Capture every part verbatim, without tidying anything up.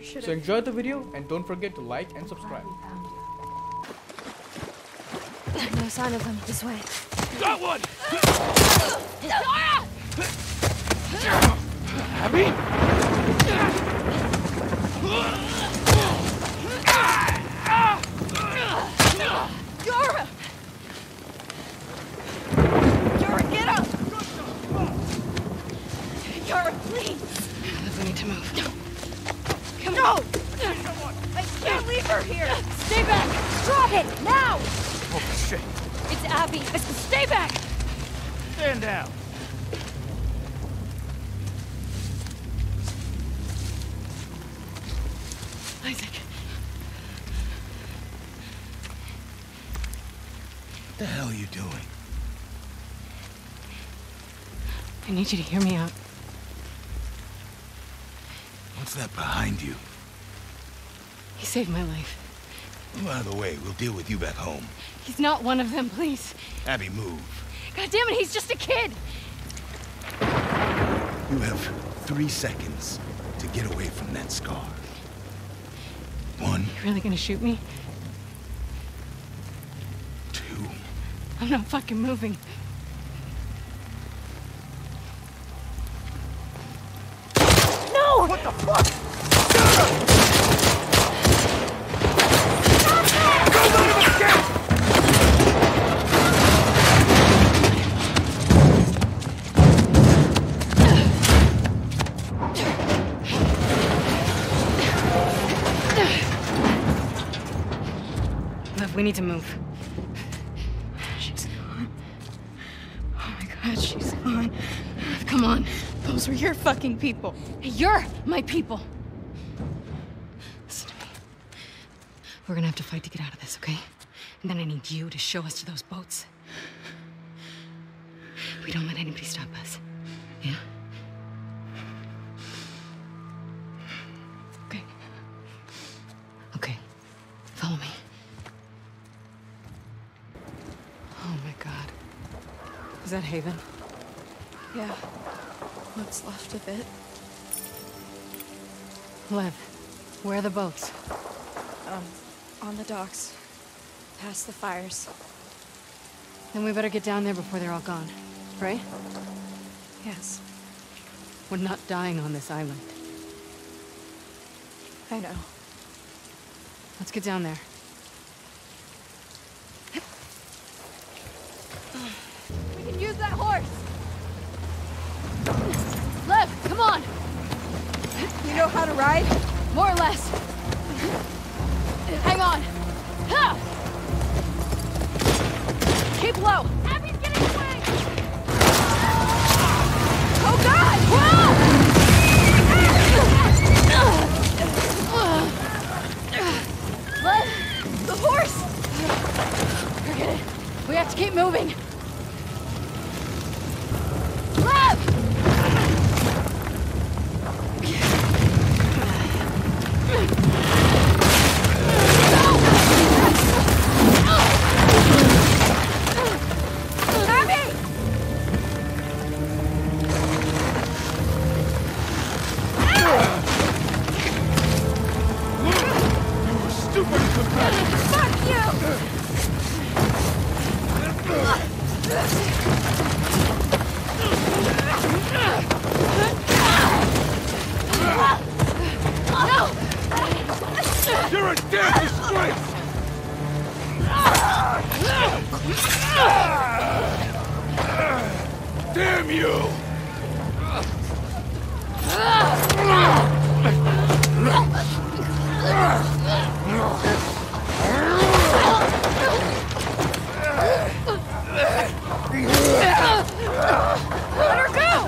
So enjoy the video and don't forget to like and subscribe. No sign of them. This way. Got one! Abby? Yara! Yara, get up! Yara, please! We need to move. Come on! No! I can't leave her here! Stay back! Drop it! Now! Oh, shit. It's Abby! I said stay back! Stand down. Isaac. What the hell are you doing? I need you to hear me out. What's that behind you? He saved my life. Move out of the way. We'll deal with you back home. He's not one of them, please. Abby, move. God damn it, he's just a kid! You have three seconds to get away from that scar. One. You really gonna shoot me? Two. I'm not fucking moving. No! What the fuck? Lev, we need to move. She's gone. Oh my god, she's gone. Lev, come on. Those were your fucking people. You're my people. Listen to me. We're gonna have to fight to get out of this, okay? And then I need you to show us to those boats. We don't let anybody stop us. Yeah? Okay. Okay. Follow me. Oh my god. Is that Haven? Yeah. What's left of it? Lev, where are the boats? Um, on the docks. Past the fires. Then we better get down there before they're all gone, right? Yes. We're not dying on this island. I know. Let's get down there. We can use that horse! Lev, come on! You know how to ride? More or less. Hang on. Ha! Keep low. Abby's getting away! Oh god! Lev, The horse! forget it. We have to keep moving. Lev! You're a damn disgrace! Damn you! Let her go!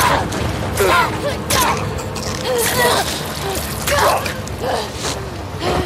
Go!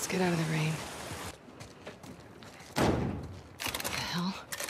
Let's get out of the rain. What the hell?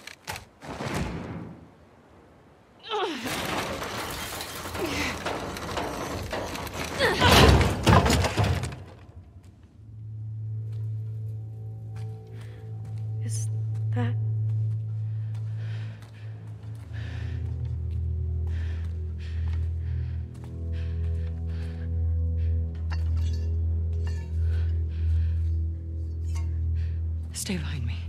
Is that... Stay behind me.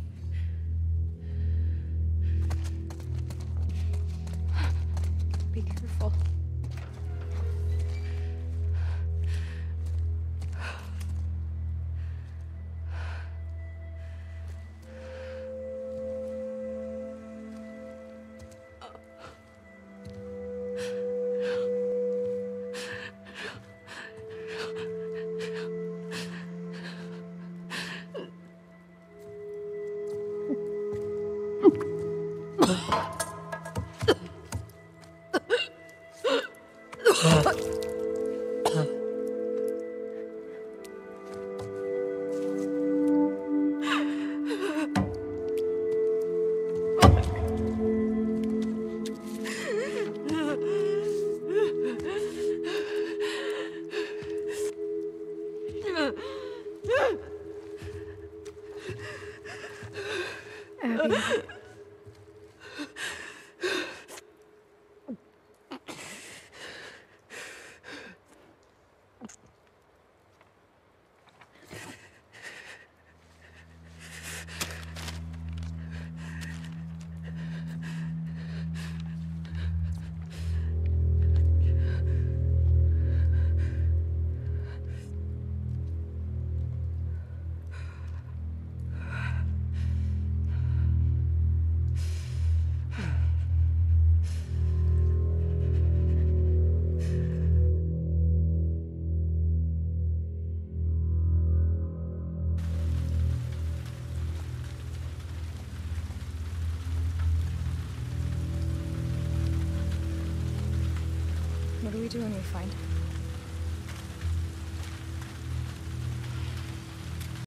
Be careful. Abby. What do we do when we find him?